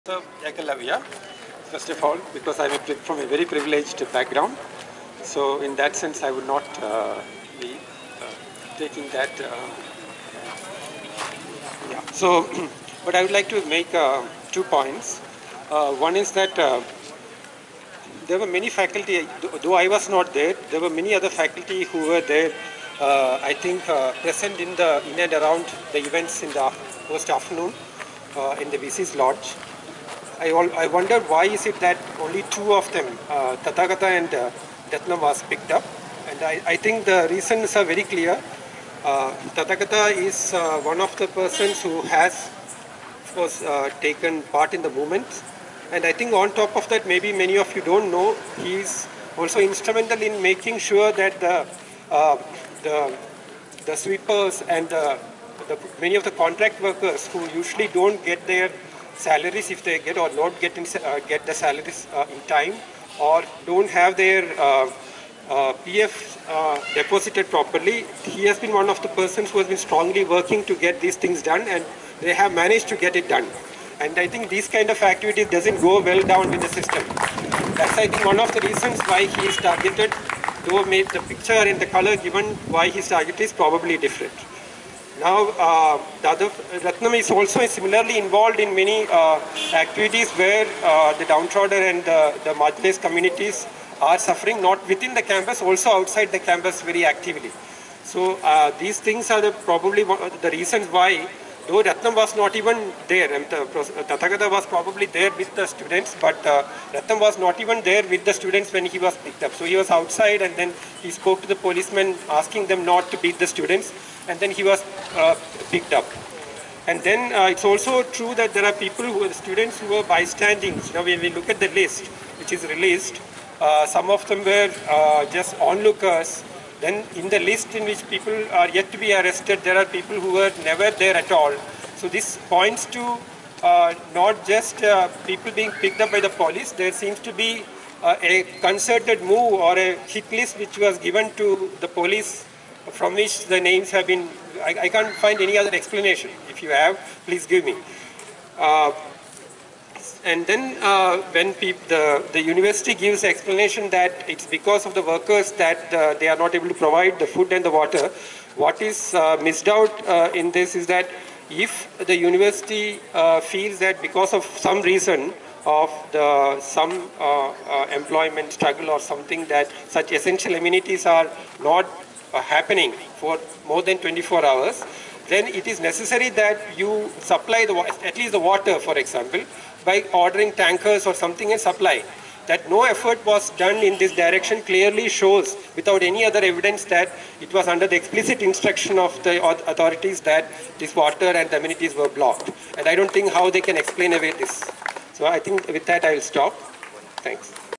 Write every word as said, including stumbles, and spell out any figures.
So, Ekalavya, first of all, because I'm a, from a very privileged background, so in that sense I would not uh, be uh, taking that. Uh, yeah. So, but I would like to make uh, two points. Uh, one is that uh, there were many faculty, though I was not there, there were many other faculty who were there, uh, I think uh, present in the in and around the events in the post afternoon uh, in the V C's lodge. I, all, I wondered why is it that only two of them, uh, Tathagata and uh, Ratnam, was picked up. And I, I think the reasons are very clear. Uh, Tathagata is uh, one of the persons who has, of course, uh, taken part in the movement. And I think on top of that, maybe many of you don't know, he is also instrumental in making sure that the, uh, the, the sweepers and the, the, many of the contract workers who usually don't get their salaries, if they get or not get in, uh, get the salaries uh, in time, or don't have their uh, uh, P F uh, deposited properly. He has been one of the persons who has been strongly working to get these things done, and they have managed to get it done. And I think these kind of activities doesn't go well down with the system. That's, I think, one of the reasons why he is targeted, though made the picture and the color given why his target is probably different. Now, uh, the other, Ratnam is also similarly involved in many uh, activities where uh, the downtrodden and the, the marginalized communities are suffering, not within the campus, also outside the campus very actively. So uh, these things are the, probably the reasons why, though Ratnam was not even there, and Tathagata was probably there with the students, but uh, Ratnam was not even there with the students when he was picked up. So he was outside, and then he spoke to the policemen asking them not to beat the students, and then he was uh, picked up. And then uh, it's also true that there are people who are students who were bystandings. Now when we look at the list which is released, uh, some of them were uh, just onlookers. Then in the list in which people are yet to be arrested, there are people who were never there at all. So this points to uh, not just uh, people being picked up by the police. There seems to be uh, a concerted move or a hit list which was given to the police, from which the names have been, I, I can't find any other explanation. If you have, please give me. Uh, and then uh, when the, the university gives the explanation that it's because of the workers that uh, they are not able to provide the food and the water, what is uh, missed out uh, in this is that if the university uh, feels that because of some reason of the, some uh, uh, employment struggle or something, that such essential amenities are not Uh, happening for more than twenty-four hours, then it is necessary that you supply the at least the water, for example, by ordering tankers or something and supply. That no effort was done in this direction clearly shows, without any other evidence, that it was under the explicit instruction of the authorities that this water and the amenities were blocked. And I don't think how they can explain away this. So I think with that I will stop. Thanks.